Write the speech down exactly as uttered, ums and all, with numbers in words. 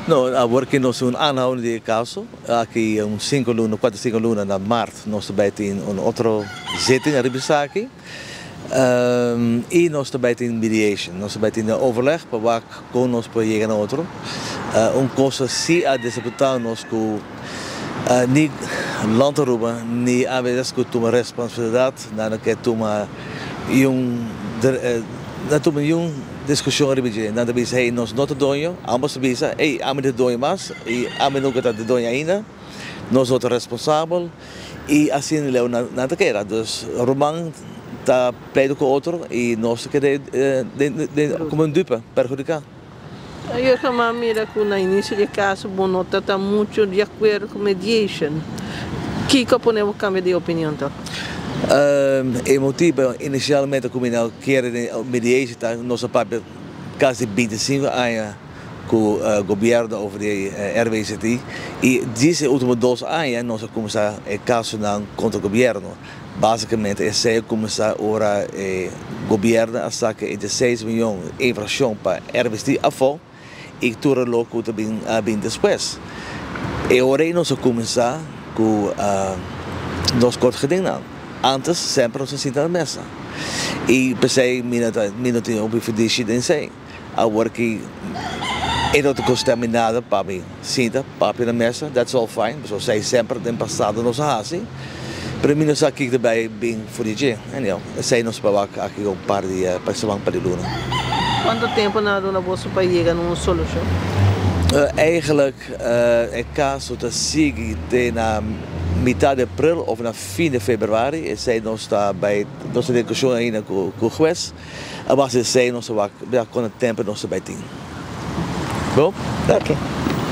No, agora nós um aanhoudende caso, aqui um cinco luna, quatro cinco luna na março, nós também tem um outro zitting na aqui. Um, e nós também tem mediation, nós também tem overleg para waar com nós para chegar a outro. Uh, um coisa se a disputar nós com uh, niet land roepen, niet aanwezig que toma responsabilidade, na que toma um na toma um discussão a repetir, na que diz hey nós não te dono, ambos bisa, hey ame te dono mais, e ame nunca te dono ainda, nós outro responsável e assim leu na na que era, dus Roman está pleito com outro e nós que de, de, de, de como um dupe perjudicar. Eu também mira que no início do caso, bom, não está muito de acordo com mediation. Que que podemos cambiar de opinião então? Uh, o motivo inicialmente como nós queremos mediation, tá nossa papel quase vinte e cinco anos com o governo over de uh, R W C T e esses últimos dois anos nós começamos a caso contra o governo. Basicamente, esse é começar ora o governo a sacar dezesseis milhões de infração para R W C T a fora e tudo louco também a bem depois. E ora nós começar com uh, nós cortes gedingen. Antes sempre nós sentamos na mesa. E pensei minuto minuto op verdienste in zijn. Agora que é outra coisa terminada para mim, senta, papo na mesa, that's all fine. Mas eu sei sempre tem passado nos assim. Para mim, nós aqui também bem fugir, entendeu? Sei nós para aqui um par de pessoas para de luna. Quanto tempo na dona bolsa para chegar numa solução? Uh, eigenlijk uh, é caso de seguir na metade de abril ou na fim de februari. E sei nós está bij nossa discussão ainda com com o juiz. A base sei nós vai com o tempo nós vai ter. Bom? Ok.